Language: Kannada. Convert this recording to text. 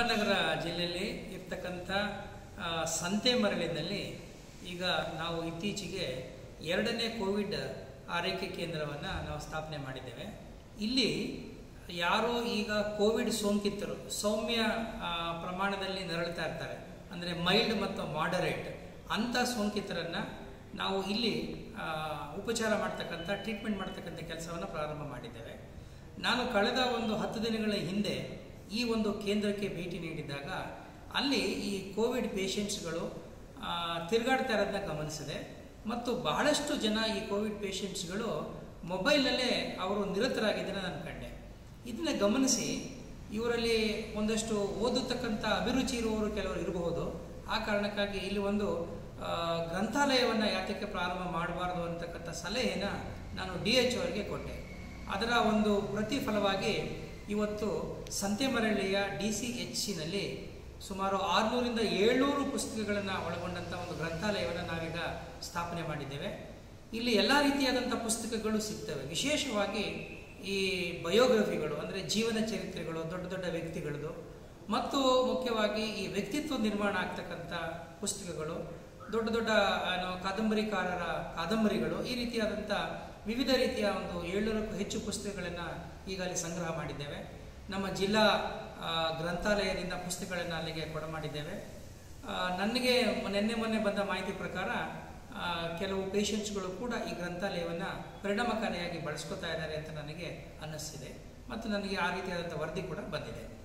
ಕುಶಾಲನಗರ ಜಿಲ್ಲೆಯಲ್ಲಿ ಇರ್ತಕ್ಕಂಥ ಸಂತೆಮರಳಿನಲ್ಲಿ ಈಗ ನಾವು ಇತ್ತೀಚೆಗೆ 2ನೇ ಕೋವಿಡ್ ಆರೈಕೆ ಕೇಂದ್ರವನ್ನು ನಾವು ಸ್ಥಾಪನೆ ಮಾಡಿದ್ದೇವೆ. ಇಲ್ಲಿ ಯಾರೋ ಈಗ ಕೋವಿಡ್ ಸೋಂಕಿತರು ಸೌಮ್ಯ ಪ್ರಮಾಣದಲ್ಲಿ ನರಳುತ್ತಾ ಇರ್ತಾರೆ, ಅಂದರೆ ಮೈಲ್ಡ್ ಮತ್ತು ಮಾಡರೇಟ್ ಅಂಥ ಸೋಂಕಿತರನ್ನು ನಾವು ಇಲ್ಲಿ ಉಪಚಾರ ಮಾಡ್ತಕ್ಕಂಥ ಟ್ರೀಟ್ಮೆಂಟ್ ಮಾಡ್ತಕ್ಕಂಥ ಕೆಲಸವನ್ನು ಪ್ರಾರಂಭ ಮಾಡಿದ್ದೇವೆ. ನಾನು ಕಳೆದ ಒಂದು 10 ದಿನಗಳ ಹಿಂದೆ ಈ ಒಂದು ಕೇಂದ್ರಕ್ಕೆ ಭೇಟಿ ನೀಡಿದಾಗ ಅಲ್ಲಿ ಈ ಕೋವಿಡ್ ಪೇಷಂಟ್ಸ್ಗಳು ತಿರುಗಾಡ್ತಾ ಇರೋದನ್ನ ಗಮನಿಸಿದೆ ಮತ್ತು ಬಹಳಷ್ಟು ಜನ ಈ ಕೋವಿಡ್ ಪೇಷಂಟ್ಸ್ಗಳು ಮೊಬೈಲಲ್ಲೇ ಅವರು ನಿರತರಾಗಿದ್ದನ್ನು ನಾನು ಕಂಡೆ. ಇದನ್ನ ಗಮನಿಸಿ ಇವರಲ್ಲಿ ಒಂದಷ್ಟು ಓದತಕ್ಕಂಥ ಅಭಿರುಚಿ ಇರುವವರು ಕೆಲವರು ಇರಬಹುದು. ಆ ಕಾರಣಕ್ಕಾಗಿ ಇಲ್ಲಿ ಒಂದು ಗ್ರಂಥಾಲಯವನ್ನು ಯಾತಕ್ಕೆ ಪ್ರಾರಂಭ ಮಾಡಬಾರ್ದು ಅಂತಕ್ಕಂಥ ಸಲಹೆಯನ್ನು ನಾನು DH ಅವರಿಗೆ ಕೊಟ್ಟೆ. ಅದರ ಒಂದು ಪ್ರತಿಫಲವಾಗಿ ಇವತ್ತು ಸಂತೆಮರಳಿಯ DCHCನಲ್ಲಿ ಸುಮಾರು 600ರಿಂದ 700 ಪುಸ್ತಕಗಳನ್ನು ಒಳಗೊಂಡಂಥ ಒಂದು ಗ್ರಂಥಾಲಯವನ್ನು ನಾವೀಗ ಸ್ಥಾಪನೆ ಮಾಡಿದ್ದೇವೆ. ಇಲ್ಲಿ ಎಲ್ಲ ರೀತಿಯಾದಂಥ ಪುಸ್ತಕಗಳು ಸಿಗ್ತವೆ. ವಿಶೇಷವಾಗಿ ಈ ಬಯೋಗ್ರಫಿಗಳು ಅಂದರೆ ಜೀವನ ಚರಿತ್ರೆಗಳು, ದೊಡ್ಡ ದೊಡ್ಡ ವ್ಯಕ್ತಿಗಳದು ಮತ್ತು ಮುಖ್ಯವಾಗಿ ಈ ವ್ಯಕ್ತಿತ್ವ ನಿರ್ಮಾಣ ಆಗ್ತಕ್ಕಂಥ ಪುಸ್ತಕಗಳು, ದೊಡ್ಡ ದೊಡ್ಡ ಕಾದಂಬರಿಕಾರರ ಕಾದಂಬರಿಗಳು, ಈ ರೀತಿಯಾದಂಥ ವಿವಿಧ ರೀತಿಯ ಒಂದು 700ಕ್ಕೂ ಹೆಚ್ಚು ಪುಸ್ತಕಗಳನ್ನು ಈಗಾಗಲೇ ಸಂಗ್ರಹ ಮಾಡಿದ್ದೇವೆ. ನಮ್ಮ ಜಿಲ್ಲಾ ಗ್ರಂಥಾಲಯದಿಂದ ಪುಸ್ತಕಗಳನ್ನು ಅಲ್ಲಿಗೆ ಕೊಡಮಾಡಿದ್ದೇವೆ. ನನಗೆ ಮೊನ್ನೆ ಬಂದ ಮಾಹಿತಿ ಪ್ರಕಾರ ಕೆಲವು ಪೇಷಂಟ್ಸ್ಗಳು ಕೂಡ ಈ ಗ್ರಂಥಾಲಯವನ್ನು ಪರಿಣಾಮಕಾರಿಯಾಗಿ ಬಳಸ್ಕೊತಾ ಇದ್ದಾರೆ ಅಂತ ನನಗೆ ಅನ್ನಿಸ್ತಿದೆ ಮತ್ತು ನನಗೆ ಆ ರೀತಿಯಾದಂಥ ವರದಿ ಕೂಡ ಬಂದಿದೆ.